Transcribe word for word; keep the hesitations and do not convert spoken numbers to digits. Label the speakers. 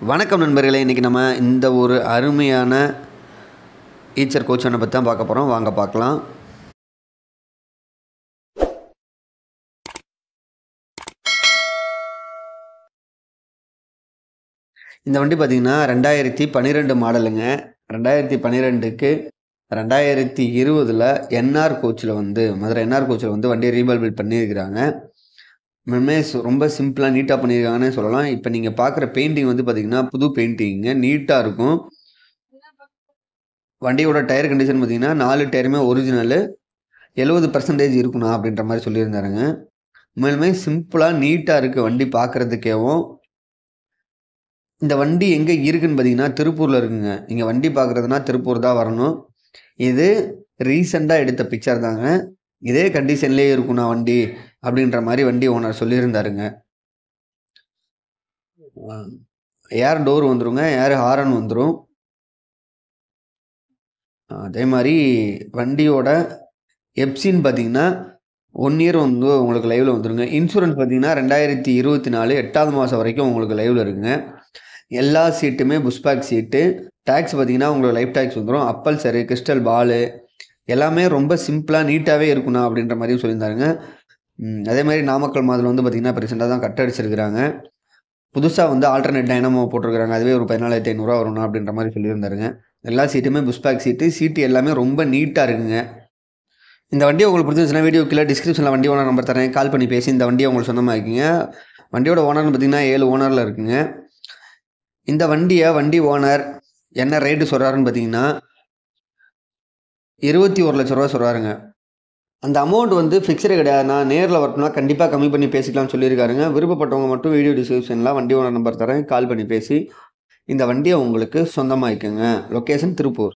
Speaker 1: வணக்கம் நண்பர்களே, இன்றைக்கி நம்ம இந்த ஒரு அருமையான ஈச்சர் கோச் ஒன்றை பற்றி தான் பார்க்க போகிறோம். வாங்க பார்க்கலாம். இந்த வண்டி பார்த்திங்கன்னா ரெண்டாயிரத்தி பன்னிரெண்டு மாடலுங்க. ரெண்டாயிரத்தி பன்னிரெண்டுக்கு ரெண்டாயிரத்தி இருபதில் என்ஆர் கோச்சில் வந்து மதுரை என்ஆர் கோச்சில் வந்து வண்டியை ரீபால் பண்ணியிருக்கிறாங்க. மே ரொம்ப சிம்பிளாக நீட்டாக பண்ணியிருக்காங்கன்னு சொல்லலாம். இப்போ நீங்கள் பார்க்குற பெயிண்டிங் வந்து பார்த்திங்கன்னா புது பெயிண்டிங்க, நீட்டாக இருக்கும். வண்டியோட டயர் கண்டிஷன் பார்த்திங்கன்னா நாலு டயருமே ஒரிஜினலு, எழுபது பர்சன்டேஜ் இருக்கணும் அப்படின்ற மாதிரி சொல்லியிருந்தாருங்க. உண்மையிலுமே சிம்பிளாக நீட்டாக இருக்குது வண்டி பார்க்குறதுக்கேவும். இந்த வண்டி எங்கே இருக்குதுன்னு பார்த்தீங்கன்னா திருப்பூரில் இருக்குங்க. நீங்கள் வண்டி பார்க்குறதுனா திருப்பூர் தான் வரணும். இது ரீசெண்டாக எடுத்த பிக்சர் தாங்க. இதே கண்டிஷன்லேயே இருக்குண்ணா வண்டி அப்படின்ற மாதிரி வண்டி ஓனர் சொல்லியிருந்தாருங்க. ஏர் டோர் வந்துருங்க, ஏர் ஹாரன் வந்துடும். அதே மாதிரி வண்டியோட எப்சின்னு பார்த்தீங்கன்னா ஒன் இயர் வந்து உங்களுக்கு லைவில் வந்துருங்க. இன்சூரன்ஸ் பார்த்தீங்கன்னா ரெண்டாயிரத்தி இருபத்தி நாலு எட்டாவது மாதம் வரைக்கும் உங்களுக்கு லைவில் இருக்குங்க. எல்லா சீட்டுமே புஷ்பேக் சீட்டு. டேக்ஸ் பார்த்தீங்கன்னா உங்களுக்கு லைஃப் டேக்ஸ் வந்துடும். அப்பல் சரி, கிறிஸ்டல் பாலு எல்லாமே ரொம்ப சிம்பிளாக நீட்டாகவே இருக்குண்ணா அப்படின்ற மாதிரியும் சொல்லியிருந்தாருங்க. அதே மாதிரி நாமக்கல் மாதத்தில் வந்து பார்த்திங்கன்னா இப்போ ரீசெண்டாக தான் கட் அடிச்சிருக்கிறாங்க. புதுசாக வந்து ஆல்டர்னேட் டைனமோ போட்டிருக்கிறாங்க. அதுவே ஒரு பதினாலாயிரத்தி ஐநூறுரூவா வரும்ண்ணா அப்படின்ற மாதிரி சொல்லியிருந்தாருங்க. எல்லா சீட்டுமே புஷ்பேக் சீட்டு. சீட்டு எல்லாமே ரொம்ப நீட்டாக இருக்குங்க. இந்த வண்டியை உங்களுக்கு பிடிச்சிருந்துச்சுன்னா வீடியோ கீழே டிஸ்கிரிப்ஷனில் வண்டி ஓனர் நம்பர் தரேன். கால் பண்ணி பேசி இந்த வண்டியை உங்களுக்கு சொந்தமாக இருக்குங்க. வண்டியோட ஓனர்னு பார்த்தீங்கன்னா ஏழு ஓனரில் இருக்குங்க. இந்த வண்டியை வண்டி ஓனர் என்ன ரேட்டு சொல்கிறாருன்னு பார்த்தீங்கன்னா இருபத்தி ஒரு லட்ச ரூபா சொல்கிறாருங்க. அந்த அமௌண்ட் வந்து ஃபிக்ஸடு கிடையாதுண்ணா, நேரில் வரணும்னா கண்டிப்பாக கம்மி பண்ணி பேசிக்கலாம்னு சொல்லியிருக்காருங்க. விருப்பப்பட்டவங்க மட்டும் வீடியோ டிஸ்கிரிப்ஷனில் வண்டி ஓனர் நம்பர் தரேன். கால் பண்ணி பேசி இந்த வண்டியை உங்களுக்கு சொந்தமாகிக்குங்க. லொக்கேஷன் திருப்பூர்.